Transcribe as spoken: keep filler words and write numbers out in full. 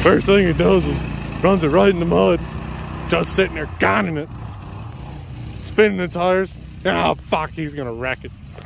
First thing he does is runs it right in the mud. Just sitting there gunning it. Spinning the tires. Oh fuck, he's gonna wreck it.